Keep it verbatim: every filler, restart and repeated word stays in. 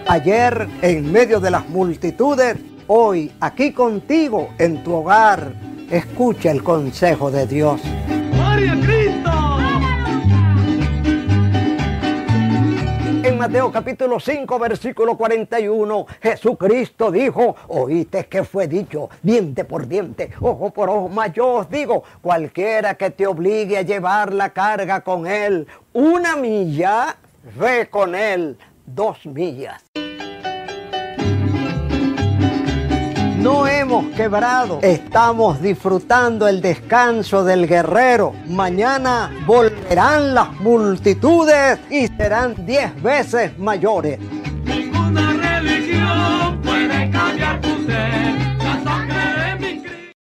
Ayer en medio de las multitudes, hoy aquí contigo en tu hogar. Escucha el consejo de Dios. ¡Gloria a Cristo! En Mateo capítulo cinco, versículo cuarenta y uno, Jesucristo dijo, oíste que fue dicho, diente por diente, ojo por ojo, mas yo os digo, cualquiera que te obligue a llevar la carga con él una milla, ve con él dos millas. No hemos quebrado, estamos disfrutando el descanso del guerrero. Mañana volverán las multitudes y serán diez veces mayores.